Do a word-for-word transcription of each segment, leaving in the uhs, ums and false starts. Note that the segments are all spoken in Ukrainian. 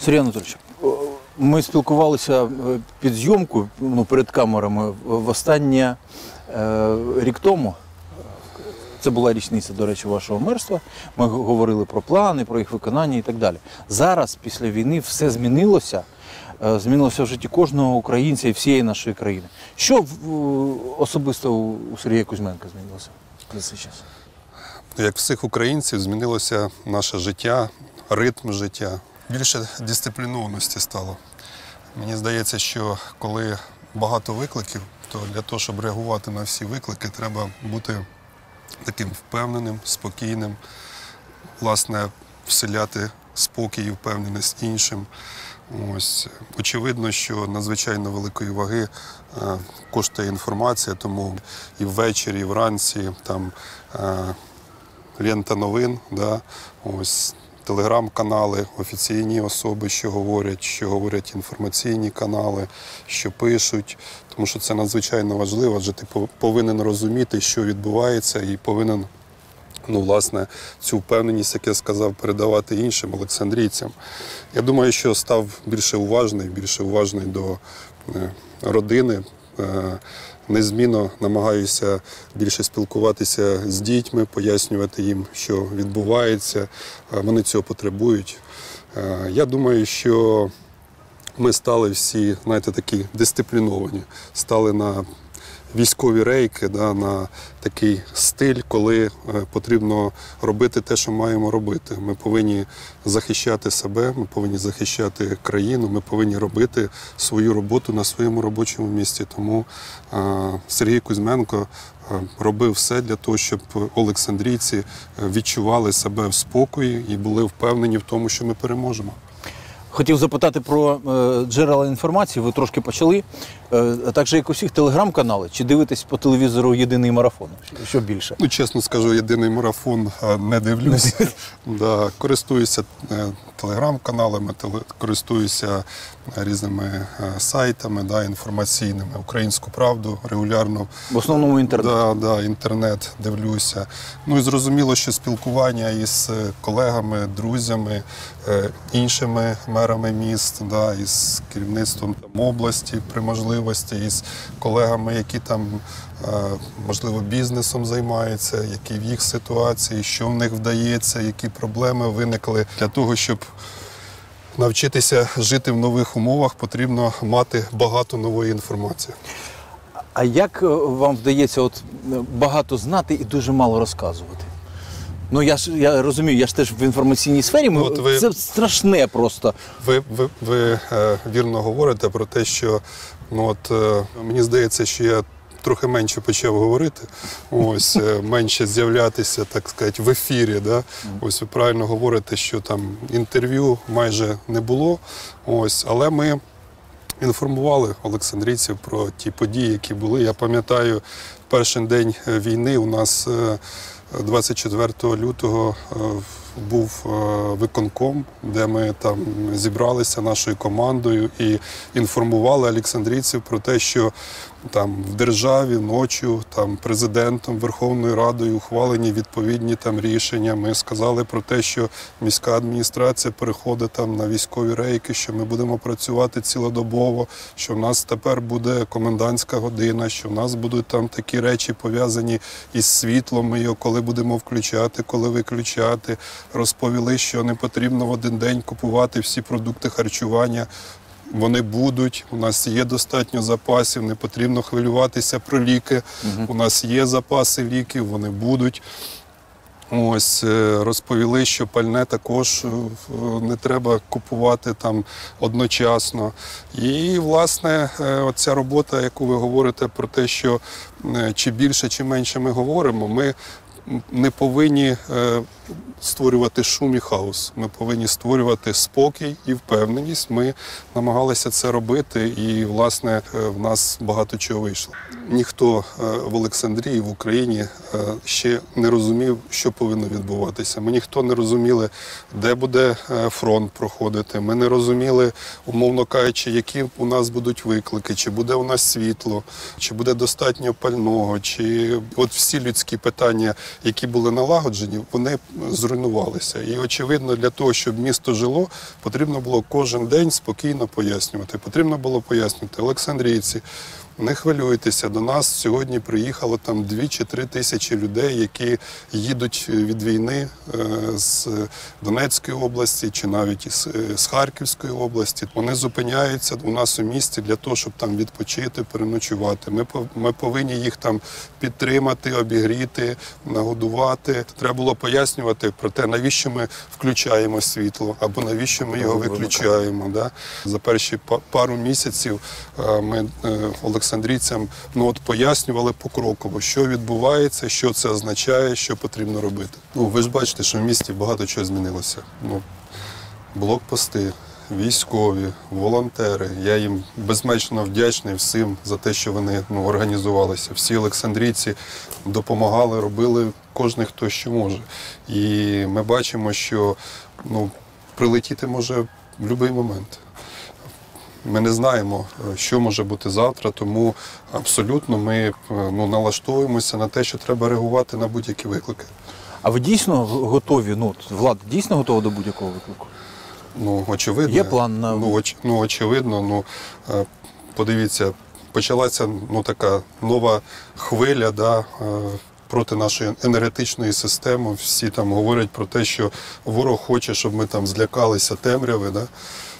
Сергій Анатолійович, ми спілкувалися під зйомку, ну, перед камерами, в останнє е, рік тому. Це була річниця, до речі, вашого мерства. Ми говорили про плани, про їх виконання і так далі. Зараз, після війни, все змінилося. Е, змінилося в житті кожного українця і всієї нашої країни. Що в, особисто у Сергія Кузьменка змінилося за цей час? Як всіх українців, змінилося наше життя, ритм життя. Більше дисциплінованості стало. Мені здається, що коли багато викликів, то для того, щоб реагувати на всі виклики, треба бути таким впевненим, спокійним, власне, вселяти спокій і впевненість іншим. Ось. Очевидно, що надзвичайно великої ваги е, коштує інформація, тому і ввечері, і вранці там е, лента новин, да, ось, телеграм-канали, офіційні особи, що говорять, що говорять інформаційні канали, що пишуть, тому що це надзвичайно важливо, адже ти повинен розуміти, що відбувається, і повинен, ну, власне, цю впевненість, як я сказав, передавати іншим олександрійцям. Я думаю, що став більше уважний, більше уважний до родини, незмінно намагаюся більше спілкуватися з дітьми, пояснювати їм, що відбувається. Вони цього потребують. Я думаю, що ми стали всі, знаєте, такі дисципліновані, стали на військові рейки, да, на такий стиль, коли потрібно робити те, що маємо робити. Ми повинні захищати себе, ми повинні захищати країну, ми повинні робити свою роботу на своєму робочому місці. Тому е, Сергій Кузьменко е, робив все для того, щоб олександрійці відчували себе в спокої і були впевнені в тому, що ми переможемо. Хотів запитати про е, джерела інформації, ви трошки почали. Е, а також як усіх телеграм-канали, чи дивитесь по телевізору єдиний марафон? Що більше? Ну, чесно скажу, єдиний марафон не дивлюсь. Да, користуюся е, телеграм-каналами, теле, користуюся різними е, сайтами, да, інформаційними. Українську правду регулярно. В основному інтернет. Да, да, інтернет дивлюся. Ну і зрозуміло, що спілкування із колегами, друзями, е, іншими мерами міст, да, із керівництвом там, області при можливості, із колегами, які там, можливо, бізнесом займаються, які в їх ситуації, що в них вдається, які проблеми виникли. Для того, щоб навчитися жити в нових умовах, потрібно мати багато нової інформації. А як вам вдається от багато знати і дуже мало розказувати? Ну, я ж я розумію, я ж теж в інформаційній сфері, ми, от ви, це страшне просто. Ви, ви, ви е, вірно говорите про те, що, ну, от, е, мені здається, що я трохи менше почав говорити, ось, е, менше з'являтися, так сказати, в ефірі. Да? Ось ви правильно говорите, що там інтерв'ю майже не було, ось, але ми інформували олександрійців про ті події, які були. Я пам'ятаю, перший день війни у нас е, двадцять четвертого лютого був виконком, де ми там зібралися нашою командою і інформували олександрійців про те, що там в державі ночі там президентом, Верховною Радою ухвалені відповідні там рішення. Ми сказали про те, що міська адміністрація переходить там на військові рейки, що ми будемо працювати цілодобово, що в нас тепер буде комендантська година, що в нас будуть там такі речі пов'язані із світлом, ми його коли будемо включати, коли виключати. Розповіли, що не потрібно в один день купувати всі продукти харчування. Вони будуть, у нас є достатньо запасів, не потрібно хвилюватися про ліки. Угу. У нас є запаси ліків, вони будуть. Ось, розповіли, що пальне також не треба купувати там одночасно. І, власне, оця робота, яку ви говорите про те, що чи більше, чи менше ми говоримо, ми не повинні створювати шум і хаос. Ми повинні створювати спокій і впевненість. Ми намагалися це робити і, власне, в нас багато чого вийшло. ніхто в Олександрії, в Україні ще не розумів, що повинно відбуватися. Ми ніхто не розуміли, де буде фронт проходити. Ми не розуміли, умовно кажучи, які у нас будуть виклики, чи буде у нас світло, чи буде достатньо пального, чи от всі людські питання, які були налагоджені, вони зруйнувалися. І очевидно, для того, щоб місто жило, потрібно було кожен день спокійно пояснювати. Потрібно було пояснювати: олександрійці, не хвилюйтеся, до нас сьогодні приїхало там дві чи три тисячі людей, які їдуть від війни з Донецької області чи навіть із з Харківської області. Вони зупиняються у нас у місті для того, щоб там відпочити, переночувати. Ми, ми повинні їх там підтримати, обігріти, нагодувати. Треба було пояснювати про те, навіщо ми включаємо світло або навіщо ми його виключаємо. Да? За перші пару місяців ми олександрійцям ну, от пояснювали покроково, що відбувається, що це означає, що потрібно робити. Ну, ви ж бачите, що в місті багато чого змінилося. Ну, блокпости, військові, волонтери. Я їм безмежно вдячний всім за те, що вони ну, організувалися. Всі олександрійці допомагали, робили кожен, хто що може. І ми бачимо, що ну, прилетіти може в будь-який момент. Ми не знаємо, що може бути завтра, тому абсолютно ми ну, налаштовуємося на те, що треба реагувати на будь-які виклики. А ви дійсно готові, ну, влада дійсно готова до будь-якого виклику? Ну, очевидно. Є план на... Ну, оч... ну очевидно. Ну, подивіться, почалася ну, така нова хвиля, да, проти нашої енергетичної системи. Всі там говорять про те, що ворог хоче, щоб ми там злякалися темряви, да.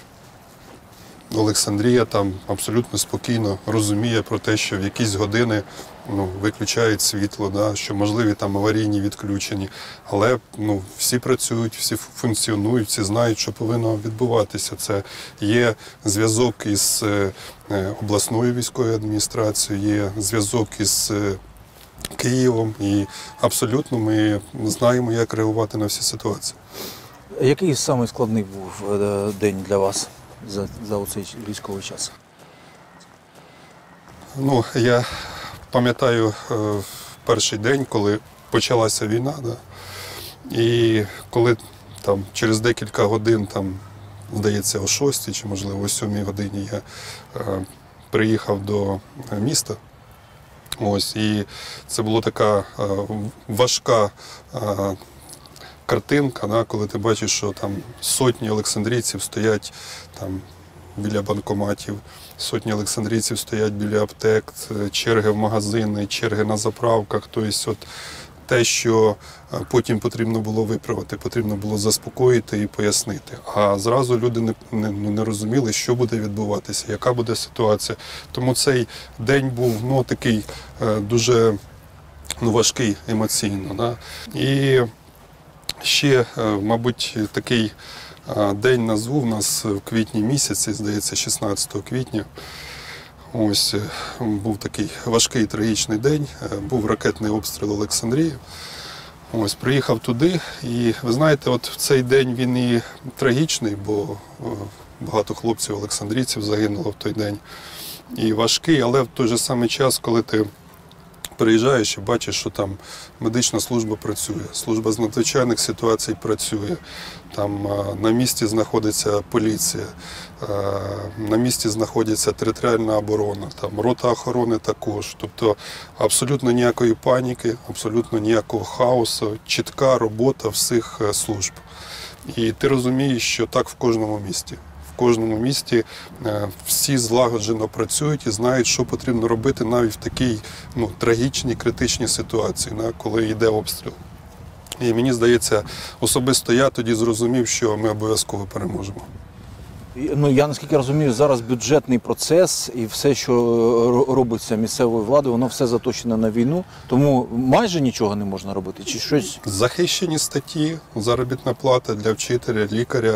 Олександрія там абсолютно спокійно розуміє про те, що в якісь години ну, виключають світло, да, що можливі там аварійні відключення. Але ну, всі працюють, всі функціонують, всі знають, що повинно відбуватися. Це є зв'язок із обласною військовою адміністрацією, є зв'язок із Києвом. І абсолютно ми знаємо, як реагувати на всі ситуації. Який самий складний був день для вас? За, за оцей військовий час? Ну, я пам'ятаю е, перший день, коли почалася війна, да? І коли там через декілька годин, там, здається, о шостій чи, можливо, о сьомій годині я е, приїхав до міста. Ось, і це була така е, важка е, картинка, да, коли ти бачиш, що там сотні олександрійців стоять там біля банкоматів, сотні олександрійців стоять біля аптек, черги в магазини, черги на заправках. Тобто от те, що потім потрібно було виправити, потрібно було заспокоїти і пояснити. А зразу люди не, не, не розуміли, що буде відбуватися, яка буде ситуація. Тому цей день був ну, такий дуже ну, важкий емоційно. Да? І ще, мабуть, такий день назву в нас в квітні місяці, здається, шістнадцятого квітня. Ось був такий важкий трагічний день, був ракетний обстріл Олександрії. Ось приїхав туди, і ви знаєте, от в цей день він і трагічний, бо багато хлопців олександрійців загинуло в той день. І важкий, але в той же самий час, коли ти приїжджаєш і бачиш, що там медична служба працює, служба з надзвичайних ситуацій працює, там на місці знаходиться поліція, на місці знаходиться територіальна оборона, там рота охорони також. Тобто абсолютно ніякої паніки, абсолютно ніякого хаосу, чітка робота всіх служб. І ти розумієш, що так в кожному місті. В кожному місті всі злагоджено працюють і знають, що потрібно робити навіть в такій ну, трагічній, критичній ситуації, коли йде обстріл. І мені здається, особисто я тоді зрозумів, що ми обов'язково переможемо. Ну, я, наскільки розумію, зараз бюджетний процес і все, що робиться місцевою владою, воно все заточене на війну, тому майже нічого не можна робити, чи щось? Захищені статті, заробітна плата для вчителя, лікаря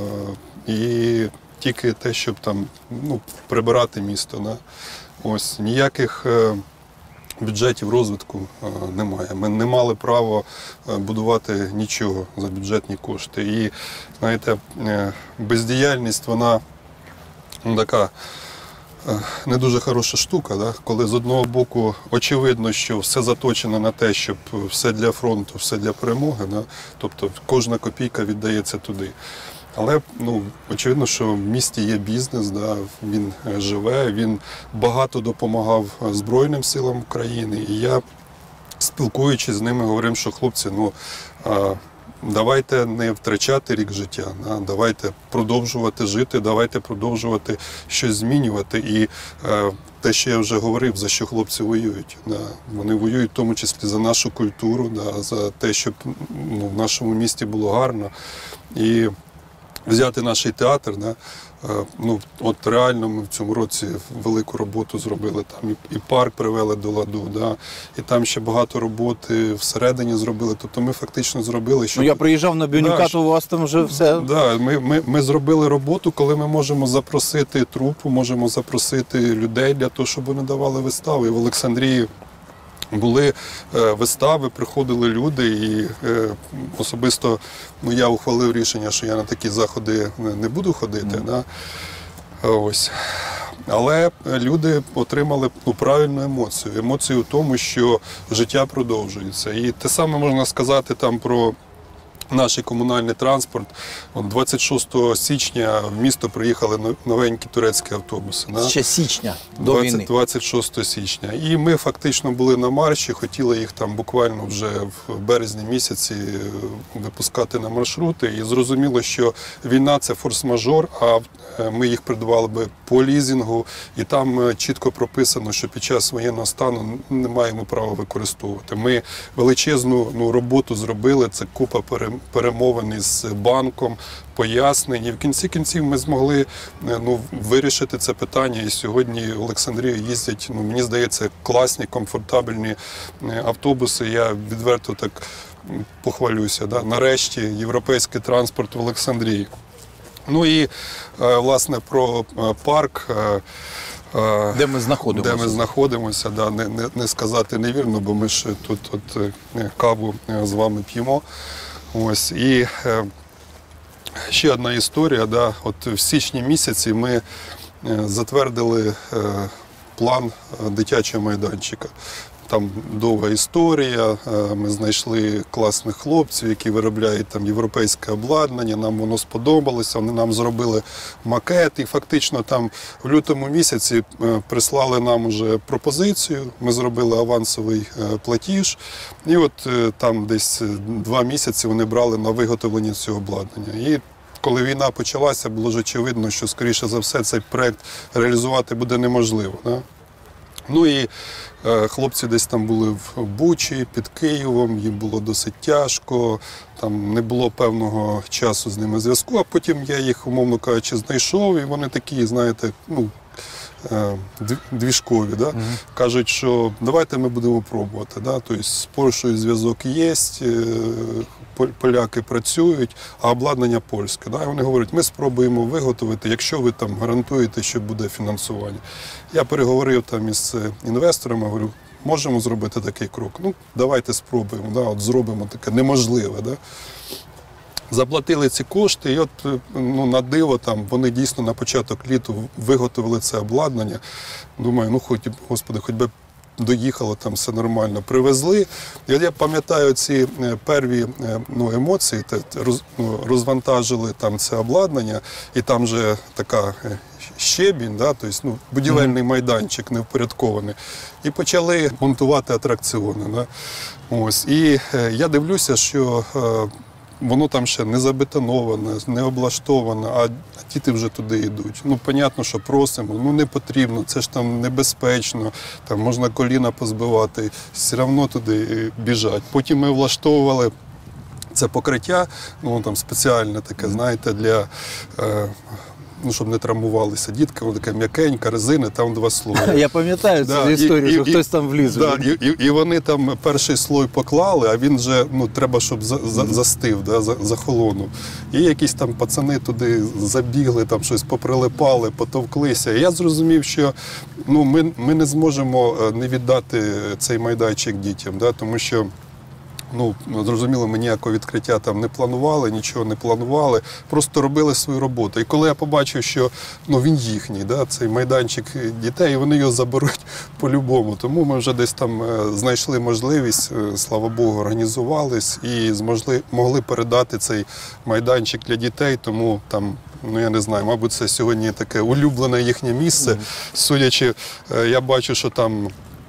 і тільки те, щоб там ну, прибирати місто. Да? Ось, ніяких бюджетів розвитку немає. Ми не мали права будувати нічого за бюджетні кошти. І, знаєте, бездіяльність, вона ну, така не дуже хороша штука, да? Коли з одного боку очевидно, що все заточено на те, щоб все для фронту, все для перемоги, да? Тобто кожна копійка віддається туди. Але ну, очевидно, що в місті є бізнес, да? Він живе, він багато допомагав Збройним силам України. І я, спілкуючись з ними, говорив, що хлопці, ну, давайте не втрачати рік життя, да? Давайте продовжувати жити, давайте продовжувати щось змінювати. І е, те, що я вже говорив, за що хлопці воюють. Да? Вони воюють в тому числі за нашу культуру, да? За те, щоб ну, в нашому місті було гарно. І взяти наш театр, да? Ну, от реально ми в цьому році велику роботу зробили. Там і, і парк привели до ладу, да? І там ще багато роботи всередині зробили. Тобто ми фактично зробили, що... Ну, я приїжджав на Бюнікату, да, у вас там вже все... Да, ми, ми, ми зробили роботу, коли ми можемо запросити трупу, можемо запросити людей для того, щоб вони давали вистави. І в Олександрії були е, вистави, приходили люди, і е, особисто ну, я ухвалив рішення, що я на такі заходи не буду ходити. Mm. Да? Ось. Але люди отримали ну, правильну емоцію. Емоцію в тому, що життя продовжується. І те саме можна сказати там про наш комунальний транспорт. двадцять шостого січня в місто приїхали новенькі турецькі автобуси. Ще січня, до війни. двадцять шостого січня. І ми фактично були на марші, хотіли їх там буквально вже в березні місяці випускати на маршрути. І зрозуміло, що війна – це форс-мажор, а ми їх придбали би по лізінгу. І там чітко прописано, що під час воєнного стану не маємо права використовувати. Ми величезну ну, роботу зробили, це купа перемовин із банком, пояснень. І в кінці кінців ми змогли ну, вирішити це питання. І сьогодні в Олександрію їздять, ну, мені здається, класні, комфортабельні автобуси. Я відверто так похвалюся. Да? Нарешті європейський транспорт в Олександрії. Ну і, власне, про парк. Де ми знаходимося. Де ми знаходимося, да, не, не, не сказати невірно, бо ми ж тут от, каву з вами п'ємо. Ось. І е, ще одна історія. Да, от в січні місяці ми затвердили е, план дитячого майданчика. Там довга історія, ми знайшли класних хлопців, які виробляють там європейське обладнання, нам воно сподобалося, вони нам зробили макет і фактично там в лютому місяці прислали нам уже пропозицію, ми зробили авансовий платіж і от там десь два місяці вони брали на виготовлення цього обладнання. І коли війна почалася, було ж очевидно, що скоріше за все цей проект реалізувати буде неможливо. Да? Ну і е, хлопці десь там були в Бучі, під Києвом, їм було досить тяжко, там не було певного часу з ними зв'язку, а потім я їх, умовно кажучи, знайшов, і вони такі, знаєте, ну, е, двіжкові, да? Uh-huh. Кажуть, що давайте ми будемо пробувати. Да? Тобто з Польщею зв'язок є, е, поляки працюють, а обладнання польське. Да? І вони говорять, ми спробуємо виготовити, якщо ви там гарантуєте, що буде фінансування. Я переговорив там із інвесторами, говорю, можемо зробити такий крок? Ну, давайте спробуємо, да? От зробимо таке неможливе. Да? Заплатили ці кошти, і от ну, на диво там, вони дійсно на початок літа виготовили це обладнання. Думаю, ну хоч, господи, хоч би доїхало, там все нормально. Привезли. І от я пам'ятаю ці перві ну, емоції, роз, ну, розвантажили там це обладнання, і там же така щебінь, да, тобто, ну, будівельний майданчик невпорядкований. І почали монтувати атракціони. Да. Ось. І е, я дивлюся, що е, воно там ще не забетоноване, не облаштоване, а діти вже туди йдуть. Ну, понятно, що просимо, ну не потрібно, це ж там небезпечно, там можна коліна позбивати, все одно туди біжать. Потім ми влаштовували це покриття, ну там спеціальне таке, знаєте, для... Е, ну, щоб не травмувалися дітки, воно таке м'якенька, резина, там два слої. Я пам'ятаю да, цю історію, і, що і, хтось там вліз. Да, і, і, і вони там перший слой поклали, а він вже, ну, треба, щоб за, за, застив, да, за, захолонув. І якісь там пацани туди забігли, там щось поприлипали, потовклися. І я зрозумів, що ну, ми, ми не зможемо не віддати цей майданчик дітям, да, тому що Ну, зрозуміло, ми ніякого відкриття там не планували, нічого не планували, просто робили свою роботу. І коли я побачив, що ну, він їхній, да, цей майданчик дітей, вони його заберуть по-любому. Тому ми вже десь там знайшли можливість, слава Богу, організувались і змогли, могли передати цей майданчик для дітей, тому там, ну я не знаю, мабуть, це сьогодні таке улюблене їхнє місце. Судячи, я бачу, що там,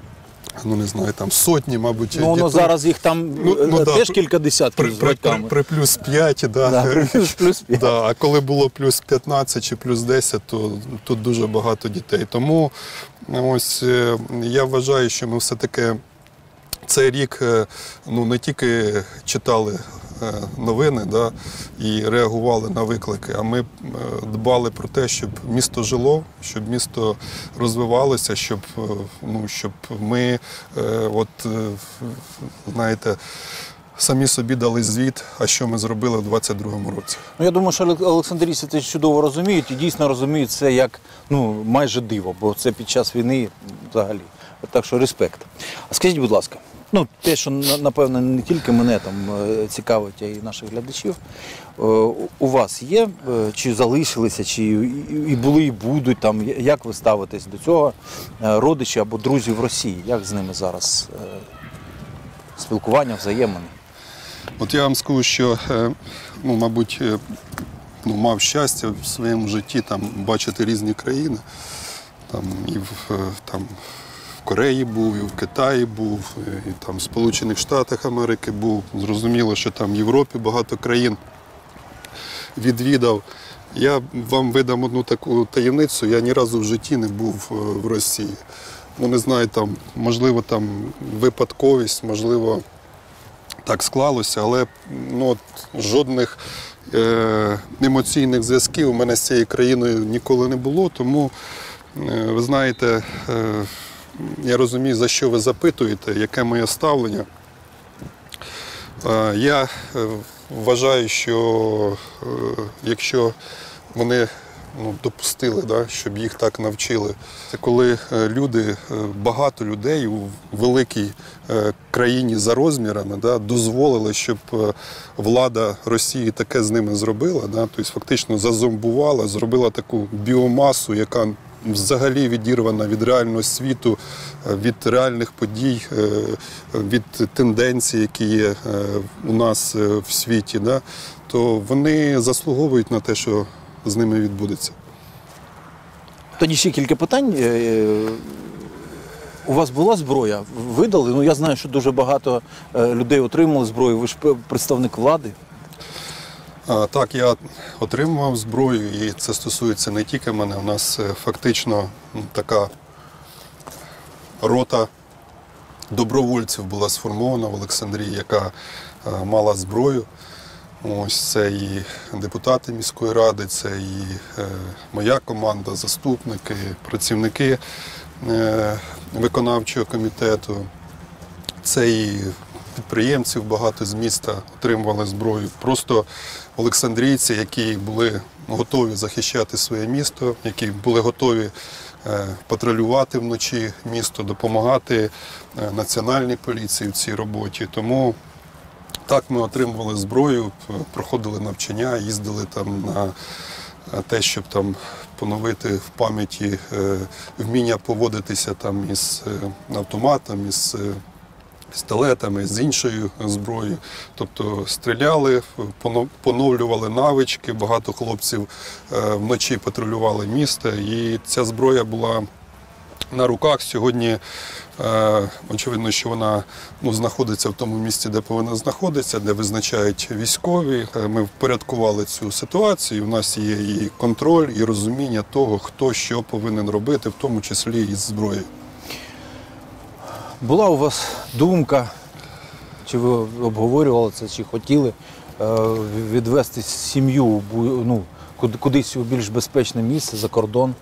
ну не знаю, там сотні, мабуть, Ну, воно дітей. зараз їх там Ну, ну, теж да, кілька десятків При, з при, при, батьками. при плюс п'ять, да. Да, плюс- плюс п'ять. Да, а коли було плюс п'ятнадцять чи плюс десять, то тут дуже багато дітей. Тому ось е, я вважаю, що ми все-таки цей рік е, ну, не тільки читали е, новини, да, і реагували на виклики, а ми е, дбали про те, щоб місто жило, щоб місто розвивалося, щоб, е, ну, щоб ми, е, от, е, знаєте, самі собі дали звіт, а що ми зробили в двадцять другому році. Ну, я думаю, що оле- олександрійці це чудово розуміють і дійсно розуміють це як ну, майже диво, бо це під час війни взагалі. Так що респект. А скажіть, будь ласка, ну, те, що на- напевно не тільки мене там е, цікавить, а й наших глядачів, е, у- у вас є, е, чи залишилися, чи і- і були, і будуть там, як ви ставитесь до цього, е, родичі або друзі в Росії? Як з ними зараз е, спілкування, взаємини? От я вам скажу, що, е, ну, мабуть, е, ну, мав щастя в своєму житті там, бачити різні країни. Там, і в, е, там, в Кореї був, і в Китаї був, і там, в Сполучених Штатах Америки був. Зрозуміло, що там в Європі багато країн відвідав. Я вам видам одну таку таємницю, я ні разу в житті не був е, в Росії. Ну, не знаю, там, можливо, там випадковість, можливо, так склалося, але ну, от, жодних е, емоційних зв'язків у мене з цією країною ніколи не було, тому, е, ви знаєте, е, я розумію, за що ви запитуєте, яке моє ставлення. Е, я е, вважаю, що е, якщо вони ну, допустили, да, щоб їх так навчили. Це коли е, люди, е, багато людей у великій е, країні за розмірами, да, дозволили, щоб е, влада Росії таке з ними зробила, да, тобто фактично зазомбувала, зробила таку біомасу, яка взагалі відірвана від реального світу, е, від реальних подій, е, від тенденцій, які є е, у нас е, в світі, да, то вони заслуговують на те, що з ними відбудеться. Тоді ще кілька питань. Е, У вас була зброя? Видали? Ну, я знаю, що дуже багато е, людей отримали зброю. Ви ж п- представник влади. А, так, я отримував зброю, і це стосується не тільки мене. У нас е, фактично ну, така рота добровольців була сформована в Олександрії, яка е, мала зброю. Ось це і депутати міської ради, це і е, моя команда, заступники, працівники е, виконавчого комітету. Це і підприємців багато з міста отримували зброю. Просто олександрійці, які були готові захищати своє місто, які були готові е, патрулювати вночі місто, допомагати е, національній поліції в цій роботі. Тому так, ми отримували зброю, проходили навчання, їздили там на те, щоб там поновити в пам'яті е, вміння поводитися там із е, автоматом, із е, пістолетами, з іншою зброєю. Тобто стріляли, поно- поновлювали навички, багато хлопців е, вночі патрулювали місто, і ця зброя була на руках. Сьогодні, е, очевидно, що вона ну, знаходиться в тому місці, де повинна знаходитися, де визначають військові. Е, Ми впорядкували цю ситуацію. У нас є і контроль, і розуміння того, хто що повинен робити, в тому числі і з зброєю. Була у вас думка, чи ви обговорювали це, чи хотіли е, відвести сім'ю в бу- ну, куди- кудись у більш безпечне місце, за кордон?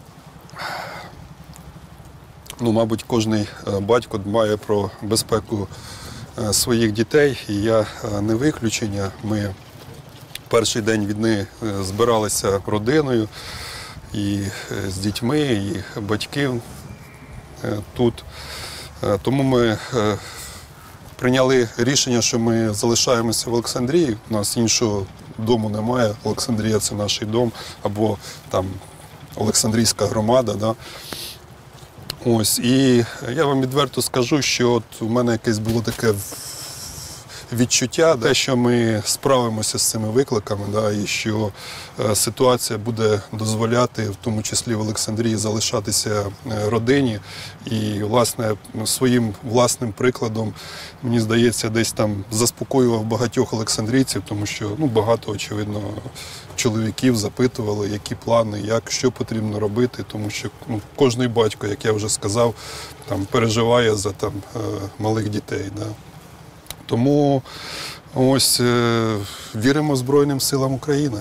Ну, мабуть, кожен батько дбає про безпеку е, своїх дітей, і я е, не виключення. Ми перший день війни е, збиралися родиною, і е, з дітьми, і батьки е, тут. Е, Тому ми е, прийняли рішення, що ми залишаємося в Олександрії. У нас іншого дому немає. Олександрія – це наш дом, або там Олександрійська громада. Да? Ось, і я вам відверто скажу, що от у мене якесь було таке відчуття, те, що ми справимося з цими викликами, да, і що е, ситуація буде дозволяти, в тому числі в Олександрії, залишатися е, родині. І, власне, своїм власним прикладом, мені здається, десь там заспокоював багатьох олександрійців, тому що ну, багато, очевидно, чоловіків запитували, які плани, як, що потрібно робити, тому що ну, кожний батько, як я вже сказав, там, переживає за там, е, малих дітей. Да. Тому ось е, віримо Збройним силам України.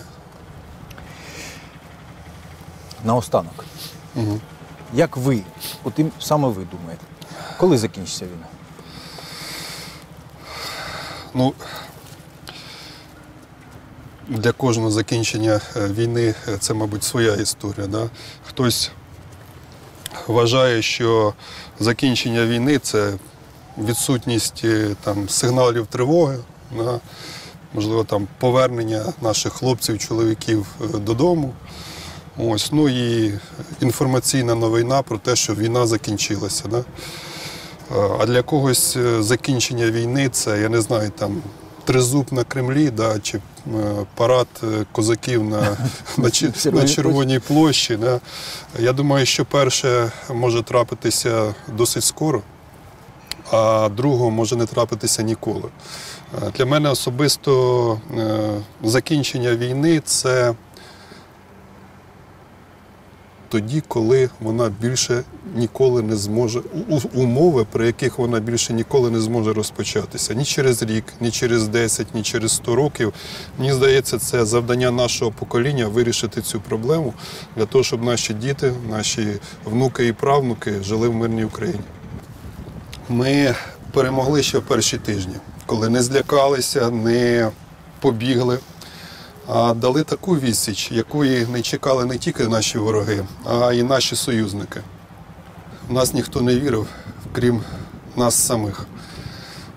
Наостанок. Угу. Як ви, от і саме ви думаєте, коли закінчиться війна? Ну, для кожного закінчення війни це, мабуть, своя історія. Да? Хтось вважає, що закінчення війни – це відсутність там, сигналів тривоги, да? Можливо, там, повернення наших хлопців, чоловіків додому. Ось, ну і інформаційна новина про те, що війна закінчилася. Да? А для когось закінчення війни – це, я не знаю, там, тризуб на Кремлі, да, чи парад козаків на, на, на Червоній площі. Да. Я думаю, що перше може трапитися досить скоро, а другого може не трапитися ніколи. Для мене особисто закінчення війни – це тоді, коли вона більше ніколи не зможе, умови, при яких вона більше ніколи не зможе розпочатися. Ні через рік, ні через десять, ні через сто років. Мені здається, це завдання нашого покоління вирішити цю проблему для того, щоб наші діти, наші внуки і правнуки жили в мирній Україні. Ми перемогли ще в перші тижні, коли не злякалися, не побігли, а дали таку відсіч, якої не чекали не тільки наші вороги, а й наші союзники. В нас ніхто не вірив, крім нас самих.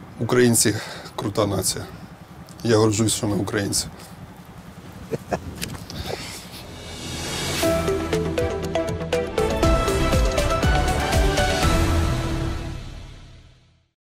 Українці – крута нація. Я горджусь, що ми українці.